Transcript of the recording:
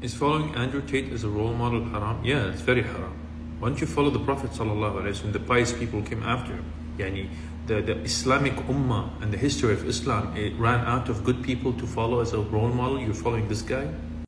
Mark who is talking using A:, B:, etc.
A: Is following Andrew Tate as a role model haram? Yeah, it's very haram. Why don't you follow the Prophet ﷺ? The pious people came after him. Yani, the Islamic Ummah and the history of Islam, it ran out of good people to follow as a role model. You're following this guy?